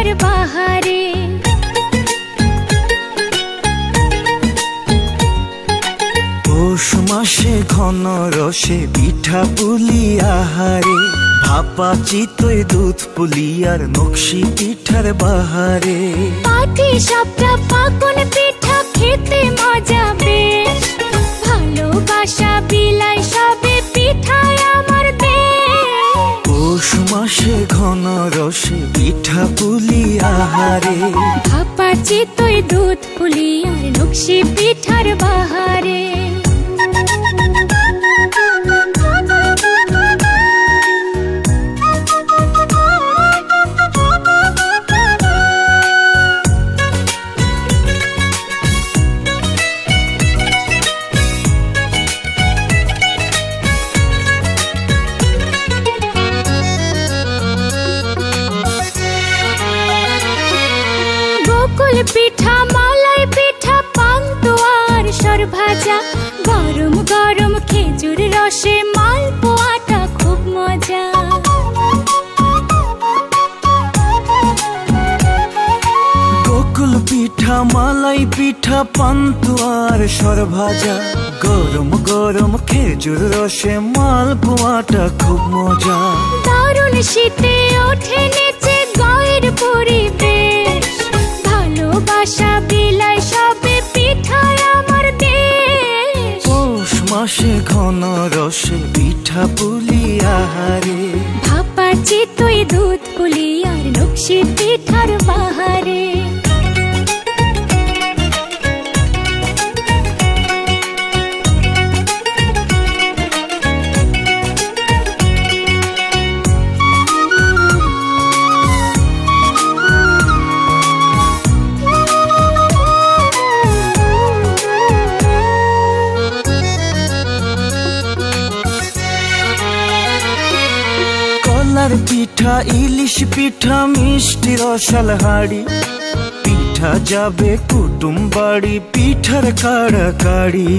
পিঠার বাহারে। পৌষ মাসে ঘন রসে পিঠা পুলি আহারে, ভাপা চিতই দুধ পুলি আর নকশি পিঠার বাহারে। পাটি সাপটা পাকন পিঠা খেতে মজা বেশ, ভালোবাসা বিলাই সবে পিঠায় আমার দেশ। পৌষ মাসে ঘন রসে পিঠা পুলি আহারে, ভাপা চিতই দুধ পুলি আর নকশি পিঠার বাহারে। পিঠা মালাই পিঠা পান্তুয়ার সর ভাজা, গরম গরম খেজুর রসে মালপোয়াটা খুব মজা। গোকুল পিঠা মালাই পিঠা পান্তুয়ার সর ভাজা, গরম গরম খেজুর রসে মালপোয়াটা খুব মজা। দারুণ শীতে ওঠে নেচে গায়ের পরিবেশ, ভালোবাসা বিলাই সবে পিঠায় আমার দেশ। পৌষ মাসে ঘন রসে পিঠা পুলি আহারে, ভাপা চিতই দুধ পুলি আর নকশি পিঠার বাহারে। পিঠা ইলিশ পিঠা মিষ্টি রসাল হাড়ি, পিঠা যাবে কুটুম বাড়ি পিঠার কাড়াকাড়ি।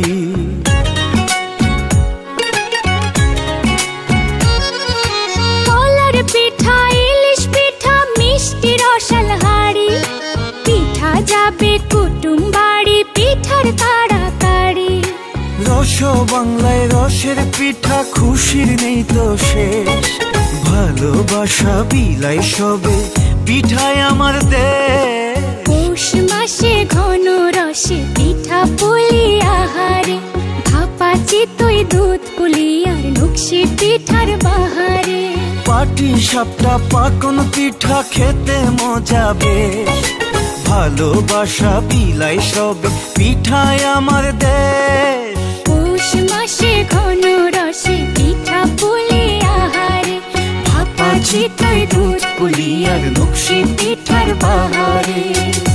কলার পিঠা ইলিশ পিঠা মিষ্টি রসাল হাড়ি, পিঠা যাবে কুটুম বাড়ি পিঠার কাড়াকাড়ি। রস বাংলায় রসের পিঠা খুশির নেই তো শেষ, ভালোবাসা বিলাই সবে পিঠায় আমার দেশ। পৌষ মাসে ঘন রসে পিঠা পুলি আহারে, ভাপা চিতই দুধ পুলি আর নকশি পিঠার বাহারে। পাটি সাপটা পাকন পিঠা খেতে মজা বেশ, ভালোবাসা বিলাই সবে পিঠায় আমার দেশ। পৌষ মাসে ঘন রসে পিঠা পুলি আহারে, ভাপা চিতই দুধ পুলি আর নকশি পিঠার বাহারে।